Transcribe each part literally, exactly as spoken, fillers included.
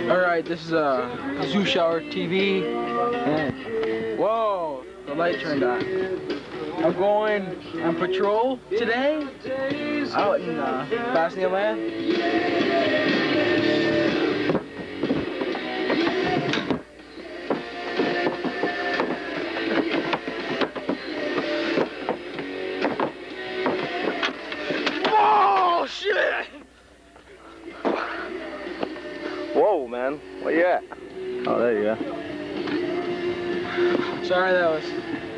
Alright, this is a uh, Zoo Shower T V, and whoa, the light turned on. I'm going on patrol today, out in uh, Bosnia land. Shit! Whoa, man. Where you at? Oh, there you go. Sorry, that was...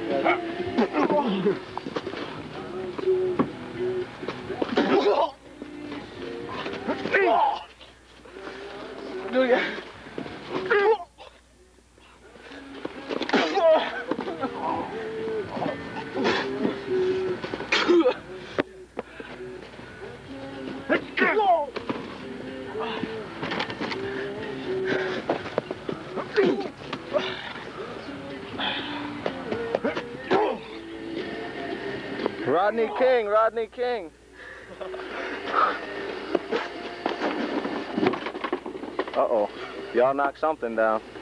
Do it again. Rodney King, Rodney King. Uh-oh. Y'all knocked something down.